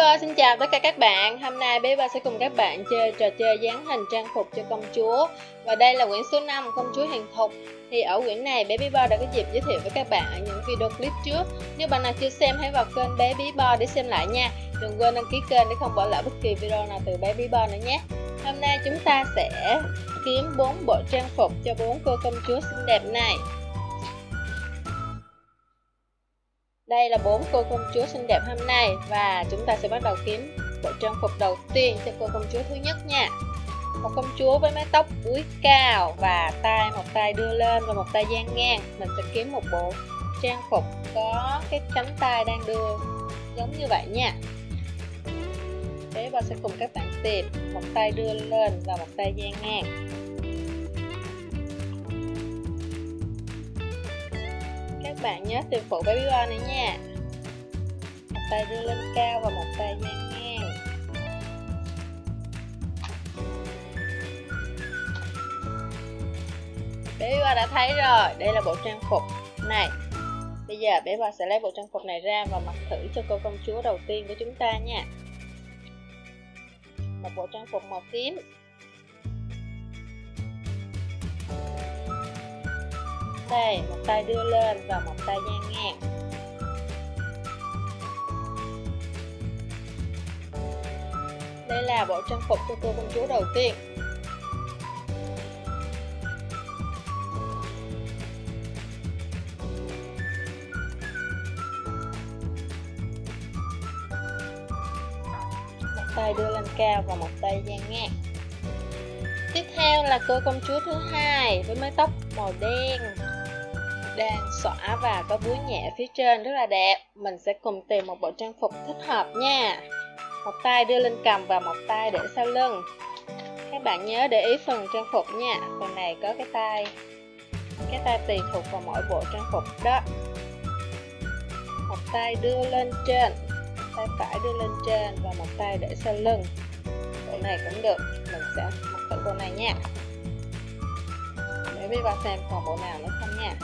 Biba xin chào tất cả các bạn. Hôm nay Biba sẽ cùng các bạn chơi trò chơi dán hình trang phục cho công chúa. Và đây là quyển số 5 công chúa hiền thục. Thì ở quyển này bé Biba đã có dịp giới thiệu với các bạn ở những video clip trước. Nếu bạn nào chưa xem hãy vào kênh bé Biba để xem lại nha. Đừng quên đăng ký kênh để không bỏ lỡ bất kỳ video nào từ bé Biba nữa nhé. Hôm nay chúng ta sẽ kiếm 4 bộ trang phục cho 4 cô công chúa xinh đẹp này. Đây là 4 cô công chúa xinh đẹp hôm nay và chúng ta sẽ bắt đầu kiếm bộ trang phục đầu tiên cho cô công chúa thứ nhất nha. Một công chúa với mái tóc búi cao và một tay đưa lên và một tay dang ngang. Mình sẽ kiếm một bộ trang phục có cái cánh tay đang đưa giống như vậy nha. Thế và sẽ cùng các bạn tìm một tay đưa lên và một tay dang ngang. Các bạn nhớ tìm phụ với Biba này nha. Một tay đưa lên cao và một tay dang ngang. Bé Biba đã thấy rồi, đây là bộ trang phục này. Bây giờ bé Biba sẽ lấy bộ trang phục này ra và mặc thử cho cô công chúa đầu tiên của chúng ta nha. Một bộ trang phục màu tím. Đây, một tay đưa lên và một tay dang ngang. Đây là bộ trang phục cho cô công chúa đầu tiên. Một tay đưa lên cao và một tay dang ngang. Tiếp theo là cô công chúa thứ hai với mái tóc màu đen, đang xõa và có búi nhẹ phía trên rất là đẹp. Mình sẽ cùng tìm một bộ trang phục thích hợp nha. Một tay đưa lên cằm và một tay để sau lưng. Các bạn nhớ để ý phần trang phục nha. Phần này có cái tay tùy thuộc vào mỗi bộ trang phục đó. Một tay đưa lên trên, tay phải đưa lên trên và một tay để sau lưng. Bộ này cũng được. Mình sẽ mặc thử bộ này nha. Để Biba xem còn bộ nào nữa không nha.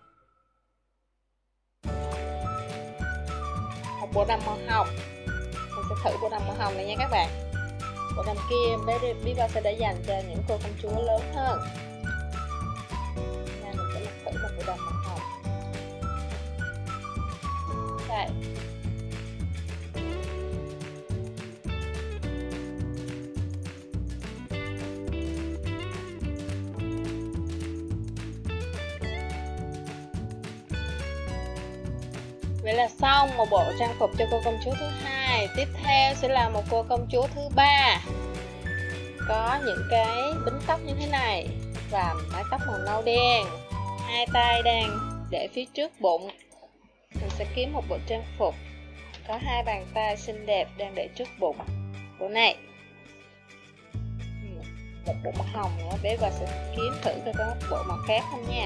Một bộ đầm màu hồng. Mình sẽ thử bộ đầm màu hồng này nha các bạn. Bộ đầm kia bé Biba sẽ để dành cho những cô công chúa lớn hơn. Nên mình sẽ mặc thử một bộ đầm màu hồng. Đây. Vậy là xong một bộ trang phục cho cô công chúa thứ hai. Tiếp theo sẽ là một cô công chúa thứ ba. Có những cái bím tóc như thế này và mái tóc màu nâu đen. Hai tay đang để phía trước bụng. Mình sẽ kiếm một bộ trang phục có hai bàn tay xinh đẹp đang để trước bụng. Bộ này. Một bộ màu hồng nữa, bé và sẽ kiếm thử coi có bộ màu khác không nha.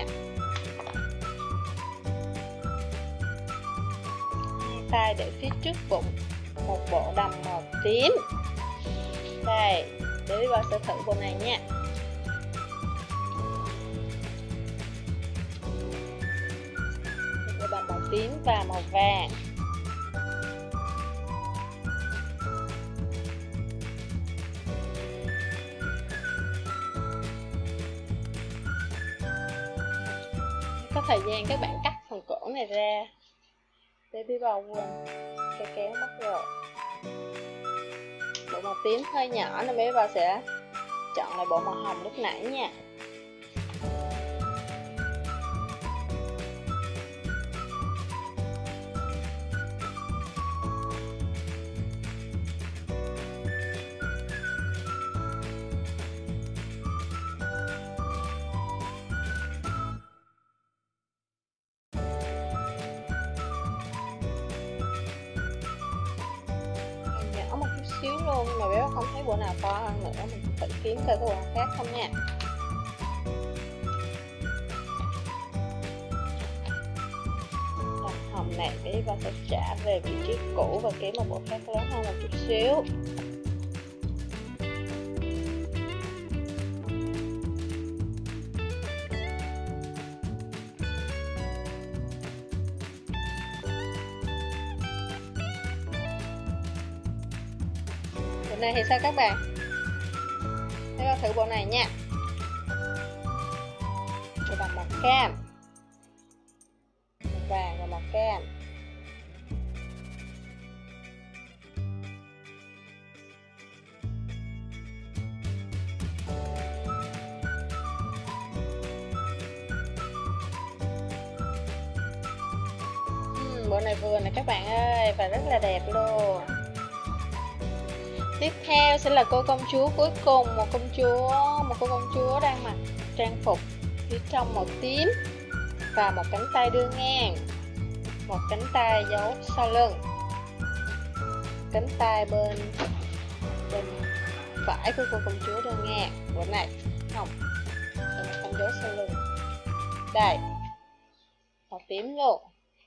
Tay để phía trước bụng. Một bộ đầm màu tím. Đây, để Biba sẽ thử bộ này nha. Bộ đầm màu tím và màu vàng. Có thời gian các bạn cắt phần cổ này ra. Để Biba quên cái kéo mất rồi. Bộ màu tím hơi nhỏ nên bé Biba sẽ chọn lại bộ màu hồng lúc nãy nha. Một chút xíu luôn mà bé không thấy bộ nào to hơn nữa. Mình tự kiếm coi có bộ nào khác không nha. Đầm hồng này bé sẽ trả về vị trí cũ và kiếm một bộ khác lớn hơn một chút xíu. Bộ này thì sao các bạn? Hãy coi thử bộ này nha. Bộ bằng màu cam, màu vàng và màu cam. Bộ này vừa nè các bạn ơi, và rất là đẹp luôn. Tiếp theo sẽ là cô công chúa cuối cùng, một cô công chúa đang mặc trang phục phía trong màu tím và một cánh tay đưa ngang, một cánh tay giấu sau lưng, cánh tay bên phải của cô công chúa đưa ngang. Bộ này không giấu sau lưng. Đây, màu tím luôn.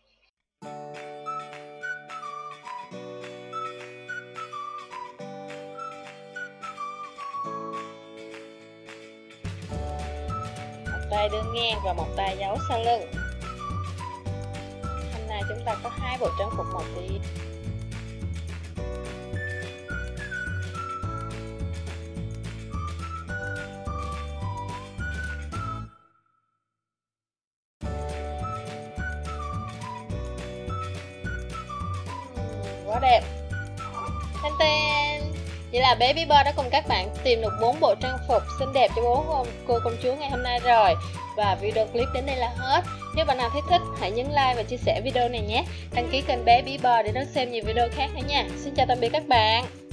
Tay đưa ngang và một tay giấu sau lưng. Hôm nay chúng ta có hai bộ trang phục màu tím. Quá đẹp. Tên tên. Vậy là Baby Boy đã cùng các bạn tìm được 4 bộ trang phục xinh đẹp cho 4 cô công chúa ngày hôm nay rồi. Và video clip đến đây là hết. Nếu bạn nào thấy thích, hãy nhấn like và chia sẻ video này nhé. Đăng ký kênh Baby Boy để đón xem nhiều video khác nữa nha. Xin chào tạm biệt các bạn.